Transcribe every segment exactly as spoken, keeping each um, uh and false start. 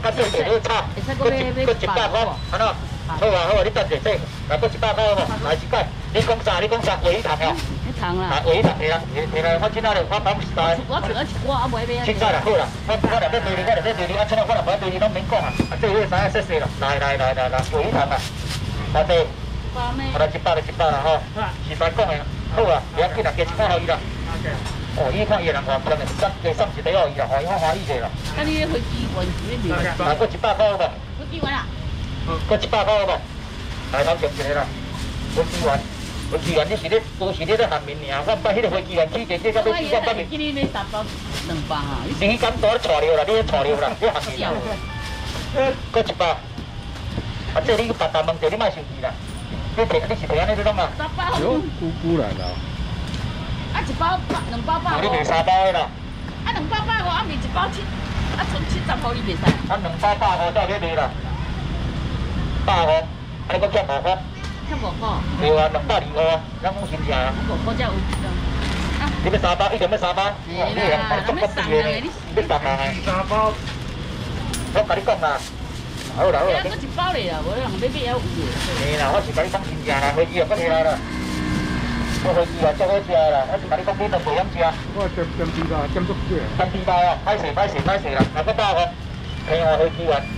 干脆点你炒，搁一搁一百块，安怎？好啊好啊，你等者说，来搁一百块好无？来一摆，你讲啥？你讲啥？鲔鱼汤哦。 你汤啦。 啊，鲔鱼汤的啦，的啦，我今仔日我讲唔是大。 我我我啊袂买。 凊彩啦，好啦，我我来买鲅鱼，我来买鲅鱼，啊，像我来买鲅鱼拢免讲啊，啊，这个啥说说啦，来来来来来，鲅鱼汤啊，来对，我来一百就一百啦吼，是白讲的，好啊，不要紧啦，加一块互伊啦。哦，伊看伊人话真诶，加加送一个互伊啦，互伊好欢喜者啦。 啊，你飞机运是咧来，搁一百块好无？ 飞机运啊？ 搁一百块好无？来，头前一个啦，飞机员，飞机员你是咧，都是咧咧汉民尔，我毋捌迄个飞机员起价，这甲飞机员捌面。 今日买三包两包哈。 你敢多咧带了啦？你咧带了啦？你汉民尔。搁一百。啊，这你别单问者，你莫生气啦。你提，你是提安尼咧弄啊？ 三包。 哟，姑姑来了。 啊，一包百，两包百五。 你卖三包的啦。 啊，两包百五，啊，卖一包七，啊，剩七十块你袂使。 啊，两包百五才有咧卖啦。百五，啊，你搁欠五块。 欠五块。 对啊，两百二五啊，咱讲真正啊。 五块才有。啊。 你要三包，一定要三包。 你人把你送个的， 你送啊？三包。我甲你讲啦。好啦好啦。 你搁一包咧啦，无人要买还有有。 嘿啦，我是甲你讲真正啦，飞机又搁起来啦。我飞机啊，足好食啦！我是甲你讲，你都袂晓食。 我咸咸猪肉，咸足贵。 咸猪肉啊，歹势歹势歹势啦，来个百块，平话飞机员。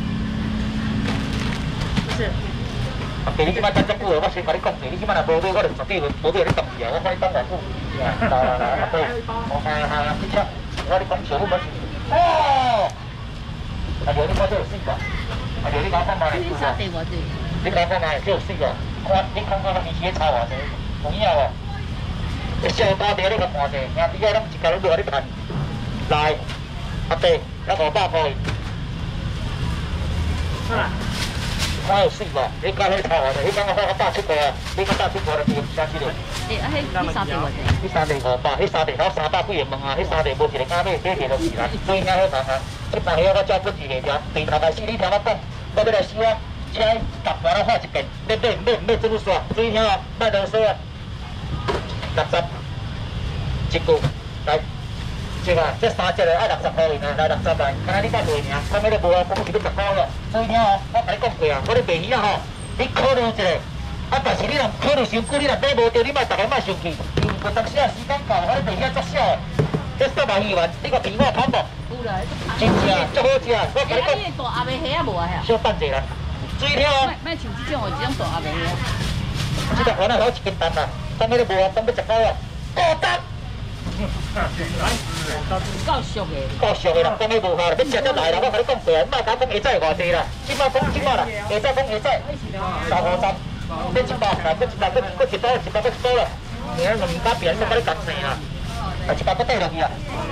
是。啊，第你即摆等足久了，我先甲你讲者，你即摆若无买，我就绝对无无买你当时啊，我看你等偌久。来来来，阿伯，我看下下，你吃，我你讲笑你无事。哦。阿舅，你看这有四个，阿舅你讲看嘛？ 你啥地我这？ 你讲看嘛？这有四个，看你看看你先炒偌济。有影无？你小包底你甲看者，兄弟仔咱一家拢落你趁。来，阿伯，咱五百块。好啦。看有水无？你讲迄炒偌济？你讲我我百七块啊？你讲百七块就对，啥子嘞？ 诶，啊，迄迄三地偌济？ 迄三地五百，迄三地我三百几个问啊，迄三地无一个敢买，买着就是啦。所以遐好谈啊，即摆遐我照本事个条，第头开始你听我讲，我要来收啊。请逐盘来看一遍，要买唔买唔买怎么算？注意听哦，莫啰嗦啊！六十一句，来，这个这三只的爱六十块银啊，来六十来，看下你甲卖尔，看要咧无啊，讲是要十块哦。注意听哦，我甲你讲过啊，我咧卖鱼啊吼，你考虑一下，啊，但是你若考虑伤久，你若买无着，你莫逐个莫生气，因为当时啊时间到，我咧卖遐足少的，这十万鱼丸，你个皮我看无？ 有啦， 真正足好食，我甲你讲。 你大鸭尾虾啊无啊遐？ 小等者啦。注意听哦！ 莫像这种哦，这种大鸭尾虾。 这个可能好一斤重啦，当迄个无啊，当要十块啊，五十。 够俗的。 够俗的啦，当迄无效啦，要吃才来啦，我甲你讲过啊，莫甲我讲下载偌济啦，即摆讲即摆啦，下载讲下载，三五三，要一百，来，搁一百，搁搁一包，一百搁一包啦，明仔两家变，我甲你讲生啦，啊，一百搁倒落去啊。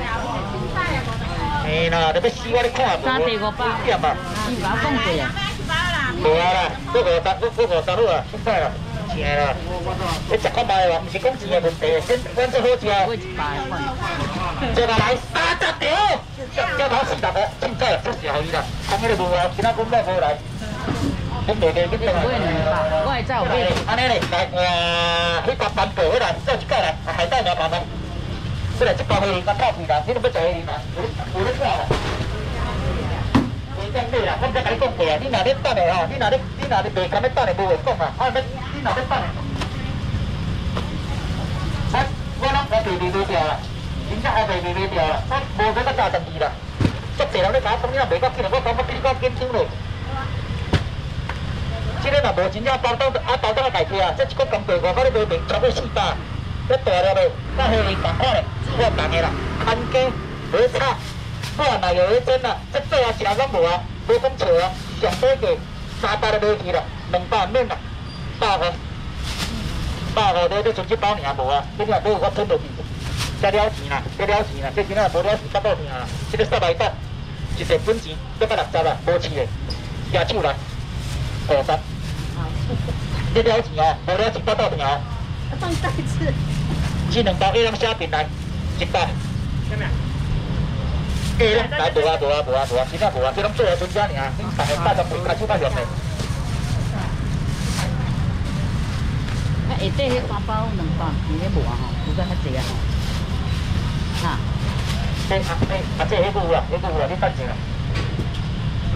嘿啦，你要死我你看无？ 三地五百。 点啊？ 你把讲过啊？ 无啊啦，搁五十，搁搁五十好啊，凊彩啦，正啦。你食看卖哇，毋是讲钱的问题，真真最好食。 我一百块。 这个来三十条，这头四十个，凊彩啦，出事互伊啦。讲迄个无啊，今仔讲买无来。你卖卖去边啊？ 我会走买。 安尼咧，来，呃，迄个板报来，做一届来，海带两板板。过来，这包黑林甲泡皮啦，你都要做黑林啦，有有咧看啦。讲买啦，我毋才甲你讲过啊！你若咧等的吼，你若咧你若咧卖干要等的，无话讲啊！啊，要你若咧等的，我我拢我卖卖卖掉啦，真正我卖卖卖掉啦，我无再甲加十二啦。足济人咧甲我讲，你若卖到紧啦，我讲我比你较紧张咧。即个若无真正包装啊包装啊家己啊，这一个工具外口咧卖卖超过四百，这大粒的，甲黑林同款咧，我同个啦，看鸡好炒。我若有迄种啦，这做啊食拢无啊，无讲错啊，上底价三百都买去啦，两百免啦，百块，百块你你剩一包尔无啊，你若买我吞落去，才了钱啦，才了钱啦，这今仔无了钱甲倒听啦，这个煞来得，一个本钱要到六十啦，无钱的，举手来，五十，你了钱哦，无了钱甲倒听哦。 放袋子。 这两包 A 两写平来，一包。什么？诶，来无啊无啊无啊无啊，真正无啊，这拢做下孙子尔，恁逐个八十岁开始较用的。 啊，下底迄三包两包，伊迄无啊吼，有甲较济啊吼。哈。 这啊这啊这迄有啦，迄有啦，你等下啦。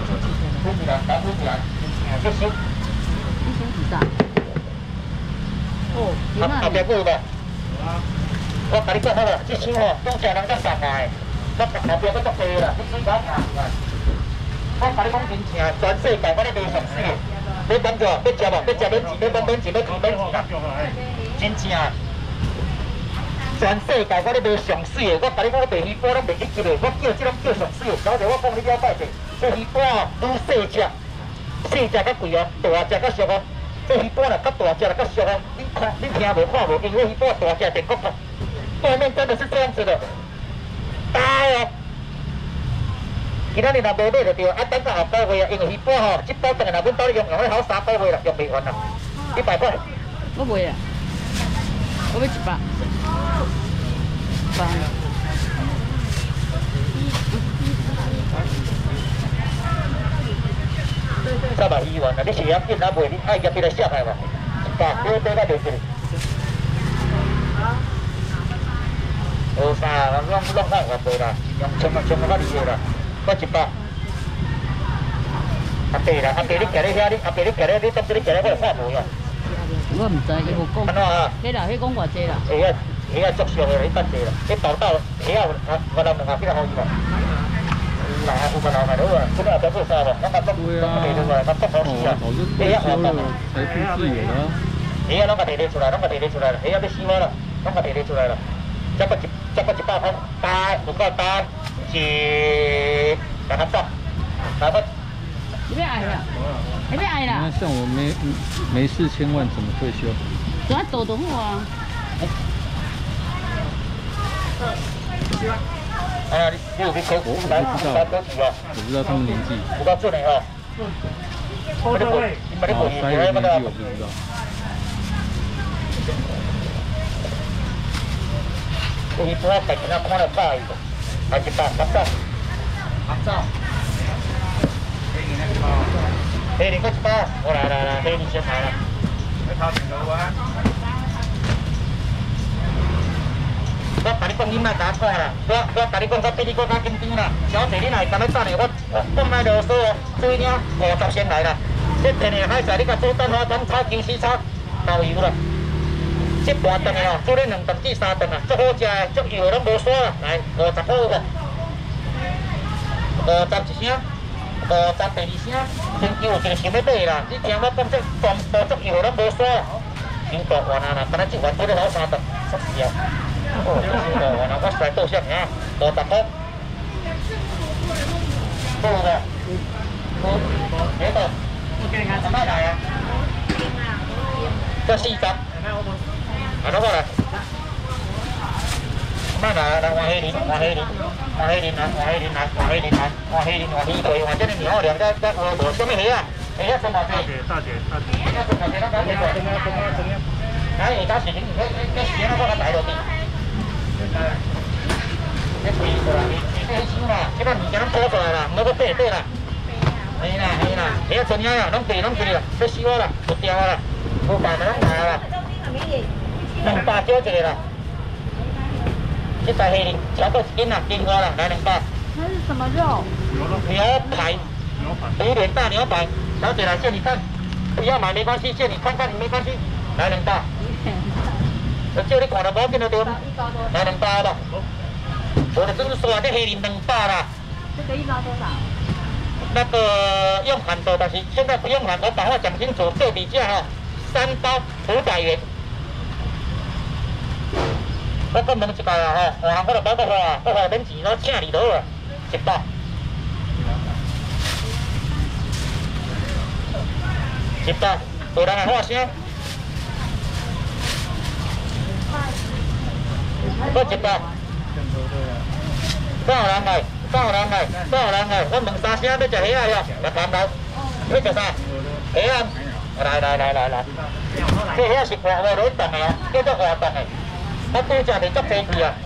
扶起来，来扶起来，啊，这收。 你先几张？哦， 后后壁有无？我甲你讲好了，这箱吼，拄则人才三万的，我后壁搁足多啦，你先甲我看下。我甲你讲真正，全世界我咧卖上水的，要讲着，要食无？要食免钱，要讲免钱，要钱免钱啦，真正。全世界我咧卖上水的，我甲你讲，我卖鱼煲拢卖一级的，我叫这种叫上水的。小姐，我讲你了解者，这鱼煲哦，愈细只，细只较贵哦，大只较俗哦。这鱼煲啦，较大只啦，较俗哦。你看，你听无看无？因为鱼煲大只电锅锅。外面真的是这样子的，大哦！今仔日若无买就对，啊，等到下个月啊，因为鱼煲吼，这包等下阮兜咧用用咧好三个月啦，用袂完啦，一百块。 我袂啊，我要一百。百。 三百一元啦，你是要紧哪卖？你爱入去来下海嘛？一百，你要买到袂起。无啥，拢拢看原卖啦，用冲啊冲啊较厉害啦，我一百。阿伯啦，阿伯你徛咧遐，你阿伯你徛咧，你当初你徛咧，我看无呀。 我唔知，伊有讲。 安怎啊？ 迄啦，迄讲偌济啦？ 虾啊，虾啊足俗的，你等者啦，你豆豆虾啊，我留两下几多好伊啦？有啦，有个留下好啊，今日要做啥无？咱甲做，咱甲提出来，咱做好事啊。虾啊活动啊， 财富自由啊！ 虾啊，拢甲提提出来，拢甲提提出来啦，虾啊要死我啦，拢甲提提出来啦。再个一，再个一百块，大，有够大，一，两百走，来吧。 你要爱啦？你要爱啦？ 那像我没没四千万怎么退休？ 怎啊做就好啊？ 啊，你你有去考古来考考题哦？ 我不知道他们年纪。 有够准的哦。我你问，你问你问， 三个年纪我不知道。 有一波白天看了大一个，还一百八十，八十。黑零个一百，我来来来，黑零先来了。你头前头啊！我甲你讲，你莫打看啦，我我甲你讲，我比你更加紧张啦。小姐，你若会敢要等下，我我莫啰嗦哦，做领五十先来啦。这天的海菜，你甲做蛋花蛋炒姜丝炒豆油啦。这半顿的哦，做咧两顿至三顿啊，足好食的，足油的拢无沙啦。来，五十好无？五十一声，五十第二声，先叫有一个想要买啦。你听我讲，这全部足油的拢无沙，伤大碗啊啦，敢若一碗做咧好三顿，煞笑。哦，伤大碗啊，我使倒啥尔？五十块，好无？好，几多？什么来啊？这四十。啊，那过来，那来来换黑鳞，换黑鳞，换黑鳞来，换黑鳞来，换黑鳞来，换黑鳞换鱼腿，换这个鸟两个在我我什么鱼啊？鱼啊，什么鱼？大姐，大姐，大姐，鱼啊，什么鱼？咱讲清楚。怎么怎么怎么？哎，咱是你你你你先那个来落地。你贵过啦，你你这少啦，这个物件拢多出来啦，唔好搁白白啦。嘿啦嘿啦，鱼啊，真呀啦，拢贵拢贵啦，要死我啦，不掉啦，无办法拢来啦。两百少一个啦，这台黑鳞，超过一斤啦，斤花啦，来两百。 那是什么肉？ 牛排，五点大牛排，小姐来借你看，不要买没关系，借你看看没关系，来两百。我叫你看了无紧就对了，来两百吧。我的真是说啊，这黑鳞两百啦。 这个一包多少？ 那个用喊的，但是现在不用喊，我把话讲清楚，对比价哈，三包五百元。我讲问一摆啊吼，换我就包个花，我花免钱咯，请你倒啊，一百，一百，有人来喊声，搁一百，敢有人来？敢有人来？敢有人来？我问三声要食虾啊哟，来谈谈，要食啥？虾啊，来来来来来，这虾是活活落冻的哦，叫做活冻的。我拄则是足生气啊！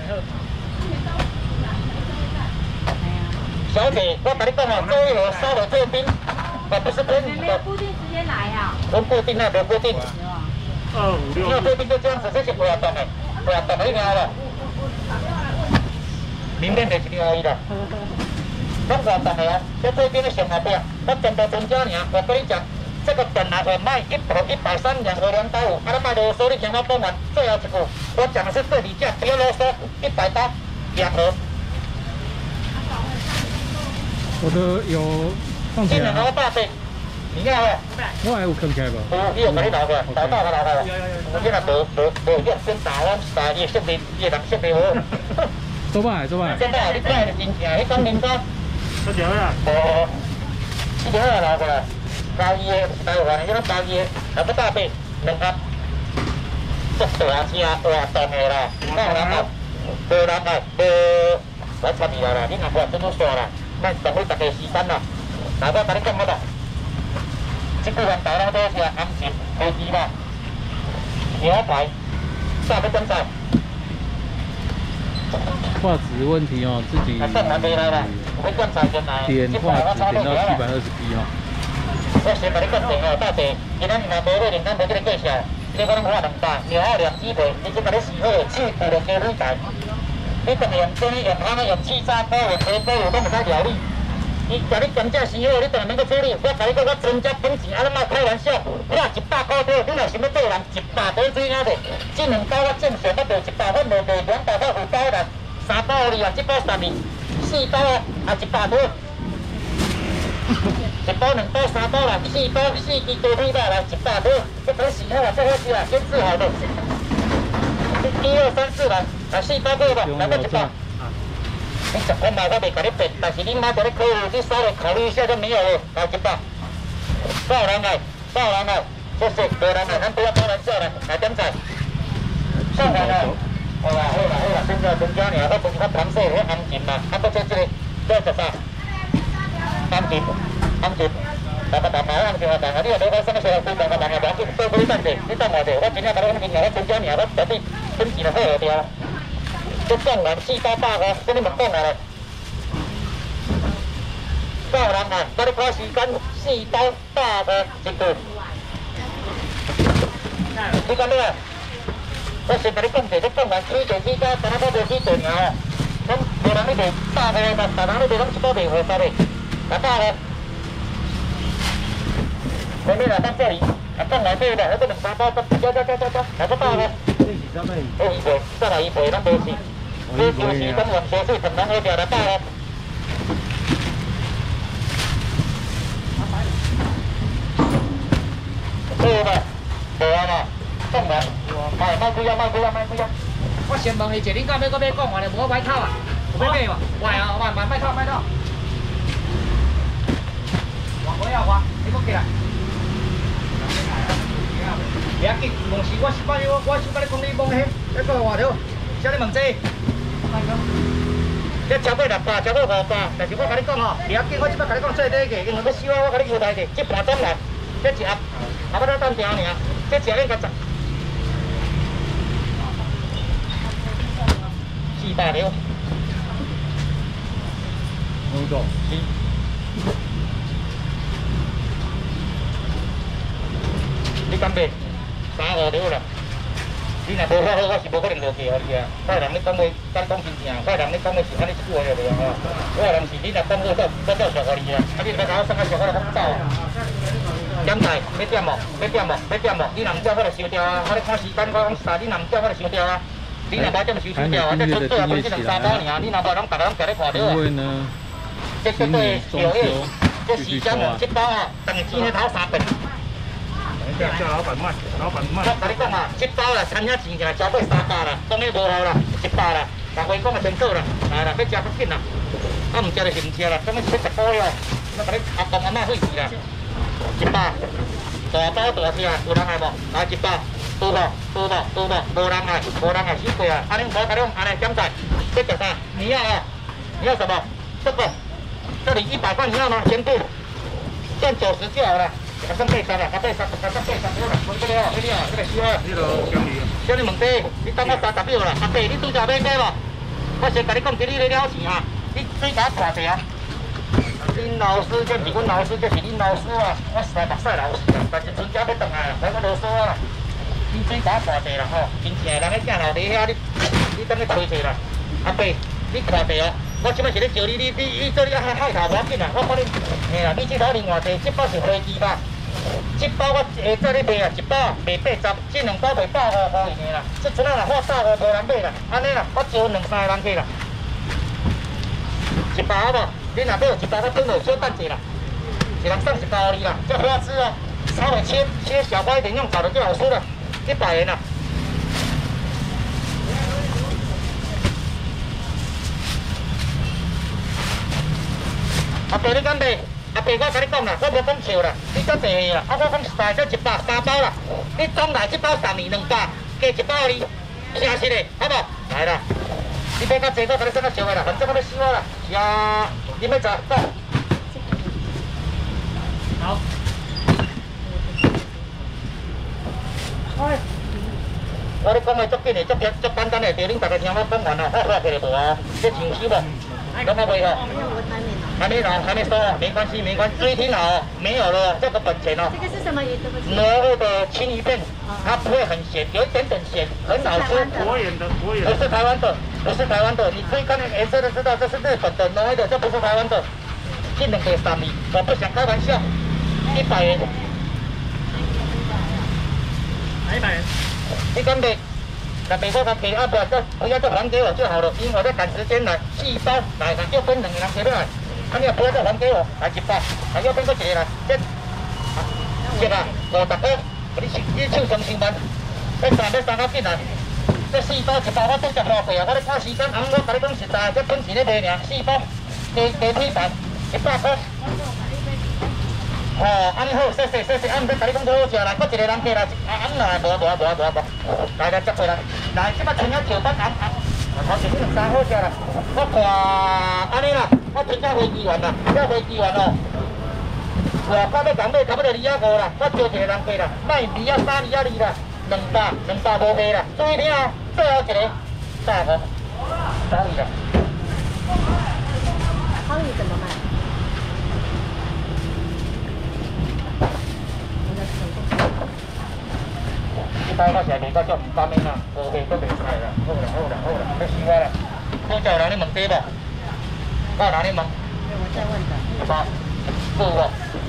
小姐，我甲你讲哦，做一盒烧了这冰，我不是骗你的。 没有固定时间来啊？ 我固定啊，没固定。 二五六。 因为这冰就这样子，这是活动的，活动的听了。明天就是另外一个。 咱活动的啊，在这边的上下边，咱全部增加尔，我跟你讲。 这个本来我卖一头一百三，两头两百五，啊，他卖啰嗦，你听我讲完最后一句，我讲的是对比价，不要啰嗦，一百八两盒。 我的有放起这两来啊， 盒大杯，你要哦？ 我还有放起来吧？ 有，你有给你拿过来，打大个拿过来。 有有有。 我今日无无无约，先打完打伊设备，伊人设备好。 做摆做摆。 现在你看真正，你讲林哥， 这条呀？ 哦，这条也拿过来。 高一的台湾的，这种高一的，还不大杯，两盒，足大只活动的啦，有人啊，无人啊，无来参与啦，你若活动都煞啦，咱同你大家时间啦，大家甲你讲好啦，这几项大家都是安全、飞机啦，牛排，啥要点菜？ 画质问题哦，自己啊，上来没来啦，要点菜先来， 点画质点到七百二十 P 哦。 我先甲你讲定哦，大姐，今仔日若无伙连咱无这个介绍，你可能画两百，牛二两鸡腿，你先甲你洗好，去骨两加卤菜。你当然用用汤啊，用气炸锅，用茶煲，都唔使料理。伊甲你甘蔗洗好，你当然免搁处理。我甲你讲，我增加本钱，啊，咱莫开玩笑。我一百块多，你若想要对人一百多水仔的，这两包我正常我卖一百块，无卖两百块有包啦，三包你啊，这包十二，四包啊，啊一百多。 一包、两包、三包啦，四包、四支多米啦，来一百多，这都洗好了，最好是啦，先制好的。一二三四来，来四包够吧，来个一包。你十块买我袂甲你变，但是你买在你客户，你稍微考虑一下就没有了，来一包。少人来，少人来，谢谢，多人来，咱不要开玩笑了，来点菜。少人来，好啦好啦好啦，现在增加尔，我分较糖色，我安全啦，啊，不做这个，做食啥？安全。 安全，大家大家安全啊！大家你若无发生什么事，大家大家不要紧，多亏你等者，你等我者，我真正甲你讲真正，我真正尔，我绝对本钱就好下掉。这讲完四包百块，这你莫讲啊咧。少人啊，甲你看时间，四包百块一个。你讲咩？我先甲你讲者，这讲完起者起价，但系我无起者尔哦。咱无人咧卖百块嘛，大人咧卖咱一包卖五十个，来百块。 前面啊，到这里，啊，更来对的，那个两三包，走走走走走，来个大的。这是啥物？哦，一倍，再来一倍，咱无钱。你就是等完收税，等人好掉来大的。对吧？对啊嘛，当然。哎，卖几啊，卖几啊，卖几啊。我先问伊一下，恁敢要搁要讲话咧？无我买套啊，有要买无？买啊，买买买套买套。我不要我，你搁起来。 袂要紧，问是我是摆我我是摆咧讲你问迄，迄个话了，啥你问这？这超过六百，超过五百，但是我甲你讲吼，袂要紧，我即摆甲你讲最低价，因为要收我，我甲你交代者，这盘怎来？这一盒，啊，我再等条尔，这一盒应该十，四百了。 五个。 是。你敢买？ 三五了啦，你若无法好，我是无可能落价互你啊。我人你讲话，咱讲真正，我人你讲话是安尼一句话就对啊。我人是你若讲好，我我照俗互你啊。啊，你若甲我送较俗，我就讲走啊。点菜要点无？要点无？要点无？你若唔点，我就收掉啊。我咧看时间，我讲啥？你若唔点，我就收掉啊。你若无点，收收掉啊。这纯粹啊，本身两三包尔，你若无人，大家拢徛咧看着啊。这绝对小月，这时间哦，这包啊，等于钱咧头三倍。 叫叫老板卖，老板卖。 我甲你讲啊，这包啦，餐厅钱就超过三百啦，当然无效啦，一百啦。大家讲啊，先做啦，来啦，要吃不紧啦，啊唔吃就唔吃啦，咁样七十包了，我甲你阿公阿妈费事啦，一百，大包大只，有人来无？来一百，有无？有无？有无？无人来，无人来，死过啊！安尼无甲你讲，安尼点菜？要食啥？你要啊？你要什么？这个，这里一百块你要吗？全部，赚九十就好了。 啊，算八十啦，啊八十，啊算八十好啦，分这个哦，这个哦，这个收啊。你落奖励啊？叫你问题，你等我三十秒啦。阿伯，你拄则买过无？我先甲你讲，这你咧了钱啊，你水甲我看者啊。恁老师，这是阮老师，这是恁老师啊。我是来目屎老师啊，但是春节要转来啦，所以我啰嗦啊。你水甲我看者啦吼，真正人咧正老弟遐，你你等你吹者啦。阿伯，你看者哦， 我即摆是咧招你，你你你做你海海头无要紧啦，我看你，嘿啦，你这头另外一，这包是飞机吧？这包我下做你卖啊，一包卖八十，这两包卖百五块以内啦。这阵啊啦，我百五无人买啦，安尼啦，我招两三个人去啦。一包好无？你若买有一包，我转落小等者啦。一人送一包你啦，这花枝哦，稍微切切小块一点，用烤的最好吃了，一百元啦。阿伯，你敢卖？阿伯，我甲你讲啦，我无讲笑啦，你遮济啦，啊，我讲实在，这一百三包啦，你总来这包三年两百，加一包你，诚实的，好无？来啦，你买较济，我甲你算较俗的啦，反正我要死我啦，是啊，你要咋走？好。哎，我咧讲的足紧的，足简足简单的，就恁大家听我讲完啦，好，好起来无啊？这清楚无？怎么袂吼？还没拿，还没收，没关系，没关系，注意听好，没有了，这个本钱哦。 这个是什么鱼？对不起。 挪威的青鱼片，它不会很咸，有一点点咸，很好吃。 国盐的，国盐不是台湾的，不是台湾的，你可以看那个颜色就知道，这是日本的，挪威的，这不是台湾的。这两个三米，我不想开玩笑，一百元。 一百元。 你敢卖？那卖我敢卖，啊不然再不要再还给我就好了，因为我在赶时间来，四包来，就分两个人给来。啊，你也不要再还给我，来一百，啊，要分个一个来，这，这啊，五十块，你手你手上上班，要三要三较紧来，这四包一包我都食偌贵啊，我咧看时间，啊，我甲你讲实在，这本钱咧卖尔，四包加加铁板一百块。哦，安尼好，谢谢谢谢，啊，毋免甲你讲多好食啦，搁一个人过来，啊，安啦，无无无无无，来来接过来，来，即摆剩啊石斑红红。头前你三好食啦，我看安尼啦，我评价飞机员啦，这飞机员哦，外口要讲买差不多二啊五啦，我招一个人过啦，卖二啊三、二啊二啦，两百两百无卖啦，注意听啊，最后一个三个，三个。 鲍鱼怎么卖？ 一包我是卖到足唔甘的啦，无卖都袂使啦，好啦好啦好啦，要死我啦！好叫有人咧问这无？我有人咧问。 我再问的。 一包，有无？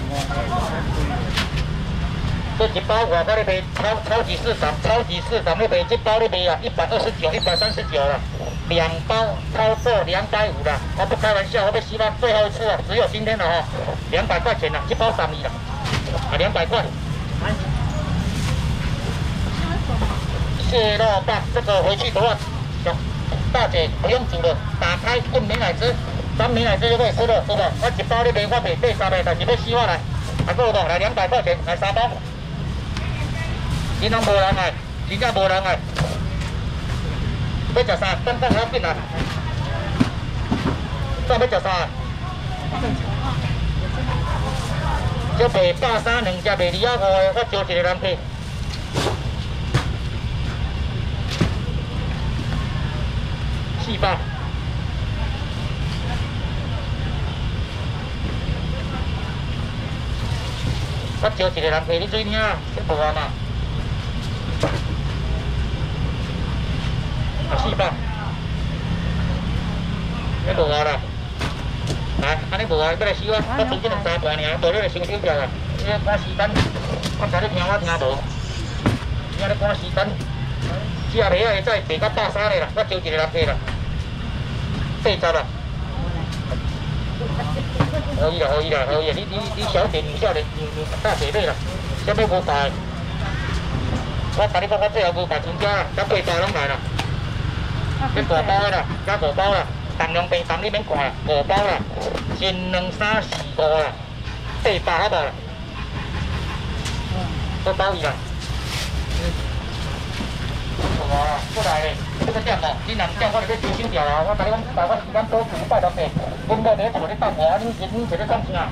这一包我甲你卖超超级市场，超级市场你卖这包你卖啊，一百二十九、一百三十九了，两包超过两百五了，我不开玩笑，我要希望最后一次了，只有今天了哈，两百块钱了，一包三米了，啊两百块。蟹肉棒，这个回去的话，大姐不用煮了，打开炖美乃滋，当美乃滋就可以吃了，是不？我一包你卖我卖八三个，但是要死我来，还够无？来两百块钱，来三包。你拢无人爱，真正无人爱。要食啥？等等我进来。再要食啥？这卖百三两只卖二啊五的，我招一个人去。四百，我招一个人陪你水听，这无啊嘛，啊四百，这无啊啦，来，安尼无啊，要来死我，我剩这两三盘尔，无你来伤手脚啦，你咧赶时间，我甲你听我听无，你咧赶时间，这下尾啊会再卖到百三个啦，我招一个人陪啦。八十啦，可以啦，可以啦，可以啦。你你你小姐，你少年，你你大姐妹啦，啥物无办？我甲你讲，我最后无办全家啦，甲八包拢来啦。这大包的啦，加五包啦，重量平重你免看啦，五包啦，一两三四五啦，八包好无啦？多包伊啦。哇，过来嘞！这个店哦，你若唔店我就要收手掉啊！我甲你讲，大我时间多久拜六八，阮某在厝咧等我，恁是恁是咧创啥？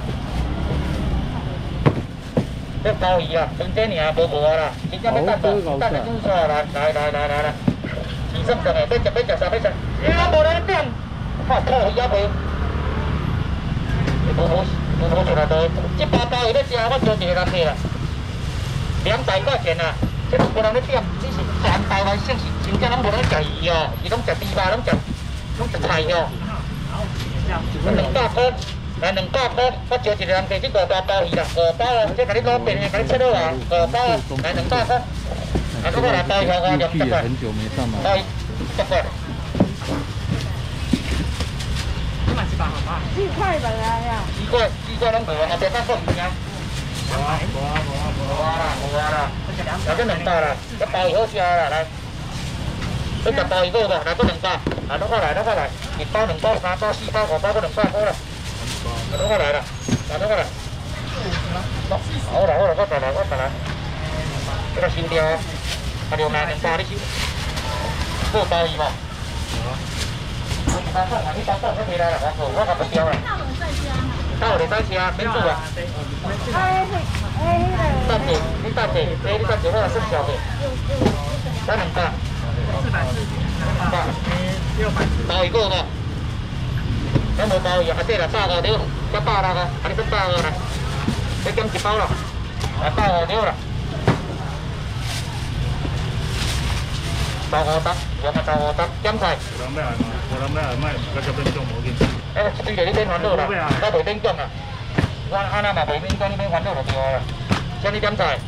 这包鱼啊，剩这尔无无啊啦，真正要等无，等下煮出来，来来来来来，二十个诶，要食要食啥要食？啊，无人点，靠靠鱼啊袂，无无无无出来多，这八包鱼要食，我招一个人去啦，两百块钱啦。这都无人咧点，你是全台湾省是真正拢无人食鱼哦，是拢食猪肉，拢食拢食菜哦。 两百块，来两百块，我招一个人提这五包鲍鱼啦，五包哦，这给你攞便，给你切落来，五包哦，来两百块。啊，这个来鲍鱼好我两十块。 很久没上来。 鲍鱼十块。 你买几把好吗？ 四块本来呀。 四块，四块拢卖啊，别讲放鱼啊。 无啊无啊无啊无无啊啦，无啊啦，来这两百啦，这鲍鱼好吃啦，来。这十包一个吧，来这两百，来攞過嚟，攞過嚟，一包、兩包、三包、四包、五包，嗰兩百個啦，攞過嚟啦，來攞過嚟。好啦好啦，我再來，我再來，這個收掉，啊兩萬兩百你收，個包二嘛。你包包，你包包嗰邊來啦，我我個不掉啦。到你再吃，免煮啊。 哎嘿，哎嘿。 等下，你等下，哎你等下，我來算小嘅，再兩百。 四百四，两百，六百。 包一个嘛，咱无包一啊，对啦，百五对，才百六个，啊你算百五啦，你减一包啦，啊百五对啦，十五十，两百十五十，减菜。 有人要来吗？有人要来卖，那就变种无紧。 哎，对着你免烦恼啦，我袂免讲啦，我安那嘛袂免讲，你免烦恼就对啦。啥物点菜？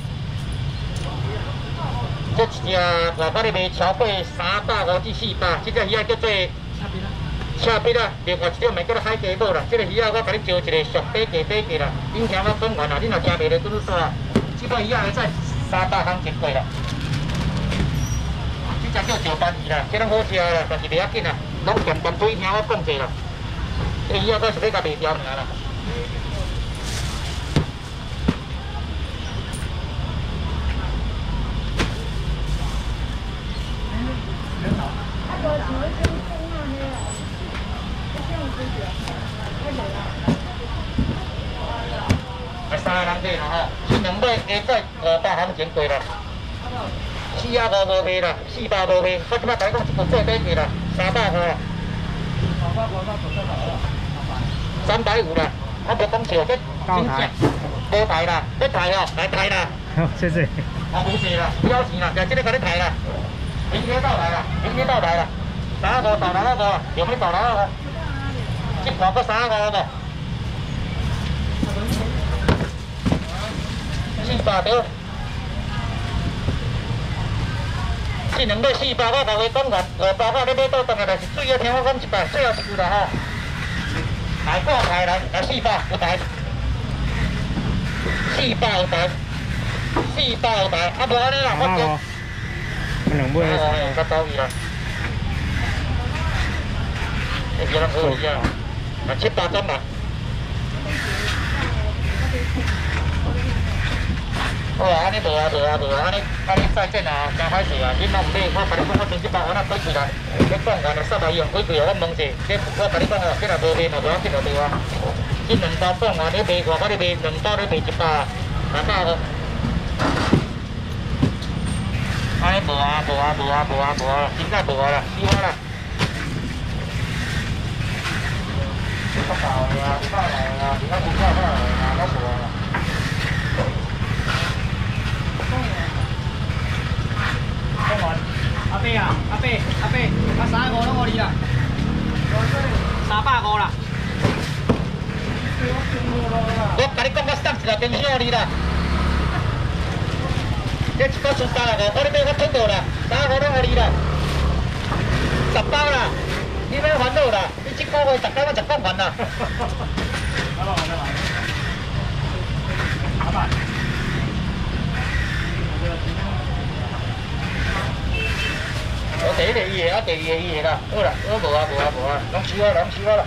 这一只外口咧卖超过三百五至四百，这只鱼仔叫做赤鳖啦，另外一种名叫做海鸡母啦。这个鱼仔我甲你招一个上底价底价啦，恁听我讲完啦，恁若食袂落拄拄煞，这个鱼仔会使三百行钱过啦。这只叫石斑鱼啦，这拢好食啦，但是袂要紧啦，拢咸淡水听我讲者啦。这鱼仔我是要甲卖掉尔啦。三个人买啦吼，这两尾加在五百行情过啦，四啊五无卖啦，四百无卖，我即摆甲你讲，一个最底价啦，三百块啦，三百五啦，我无讲笑，这真正无抬啦，要抬哦，来抬啦， 好，谢谢。 我无钱啦，不要钱啦，就这个甲你抬啦，明天到来啦，明天到来啦，三啊五到六啊五，有冇到六啊五？这盘个三啊五无？四百对，这两尾四百，我甲话讲完，五百我咧买倒转来，就是水啊，听我讲一百，最后一句啦吼。来挂台来，来四百有台，四百有台，四百有台，啊无安尼啦，我讲。 我两尾。 哦，用较走去啦。你叫人好鱼啊，啊七八针嘛。好啊，安尼无啊无啊无啊，安尼安尼再见啊，真歹势啊！恁若毋买，我甲你讲，我前一百我若过去啦。你讲完了三百用几贵啊？我问者，这我甲你讲哦，这若无卖嘛，无要紧就对啊。这两包讲完你卖外，我你卖两包你卖一百，三百个。安尼无啊无啊无啊无啊无啊，真正无啊啦，死我啦！你不搞的啊，不搞的啊，你看不搞的啊，我无啊。 讲完，阿伯啊，阿伯，阿伯，啊三五拢互你啦，三百五啦。 我甲你讲，我送一个冰箱互你啦。这一包出三啊五，我你买我吞到啦，三五拢互你啦，十包啦，你免烦恼啦，你这个月十九我十讲完啦。 老板，老板，老板。 我第一个伊个，我第二个伊个啦，好啦，我无啊无啊无啊，拢收啊，拢收啊啦。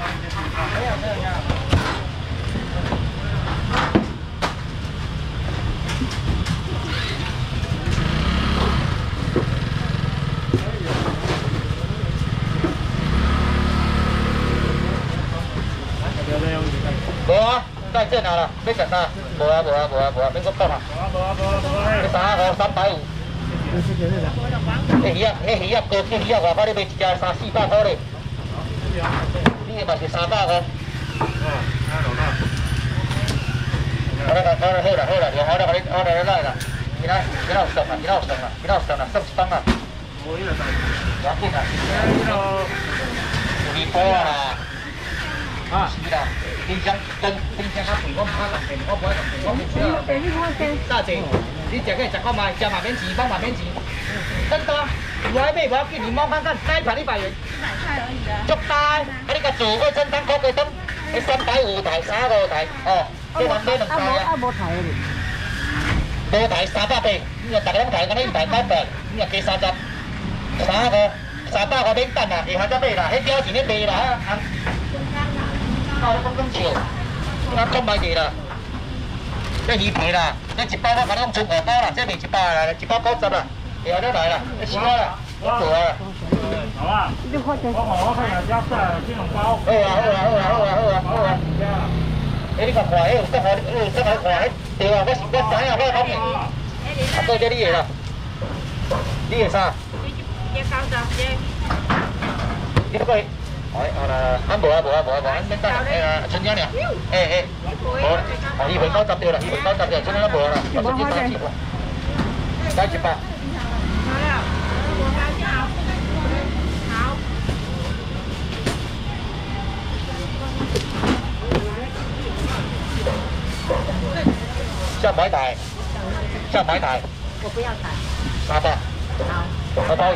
无啊，再见啊啦，要食啥？无啊无啊无啊无啊，免搁讲啊。 无啊无啊无啊无啊。 你三五三百五。迄鱼啊，迄鱼啊，高级鱼啊，外口你卖一只三四百块咧。你个嘛是三百五。 哦，啊老大。 好啦好啦好啦好啦，我来甲你，我来你来啦。今仔今仔有送啦，今仔有送啦，今仔有送啦，送一包啦。 无伊个大。 要紧啦。 哎，迄个。 有二包啊啦。 啊， 是啦，冰箱跟冰箱较贵，我唔怕浪费，我不爱浪费，我唔需要。 俾你我先。 大姐，你食个食看卖，食嘛免钱，放嘛免钱。真的，我爱买，我要给你摸看看，哪一盘一百元？ 买菜而已啊。 足大。 啊，你个做卫生灯、烤鸡灯，你三台、五台、三五台，哦，这人买两台啊。 啊无台哩， 五台三百八，你若逐个拢台，咁你一台九百，你若加三十，三个三百个免等啦，下下再买啦，迄表钱咧卖啦，啊，啊，你讲讲笑，你讲讲歹济啦，这鱼皮啦，这一包我甲你讲出五包啦，这卖一包啦，一包九十啦，下下再来啦，你死我啦，我做啊。 好啊， 你看这我我看人家在金融包， 好啊好啊好啊好啊好啊好啊！哎，你看看，哎，有得好，有得好看，对啊，我是我知影，我讲嘅，啊，到这你的啦，你的啥？ 一九十隻。 你不过，哎，好啦，啊无啊无啊无啊无啊，免等啦，哎呀，春节了，哎哎，无，哦，一份九十对啦，一份九十对，春节无啦，十几三十，加一百。 好了，我高兴好。好。 下白台，下白台， 我不要台， 三百， 好， 我包一。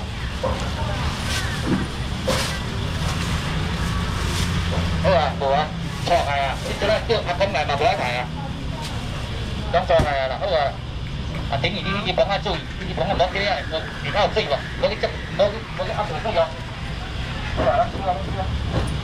好啊，无啊，错开啊，你即个叫阿公来嘛无爱抬啊，讲错开啊啦，好啊。啊，等于你你帮我注意，你帮我摸起来，无其他有水无？无去接，无去无去压水水哦。好啊，咱输啊，咱输啊。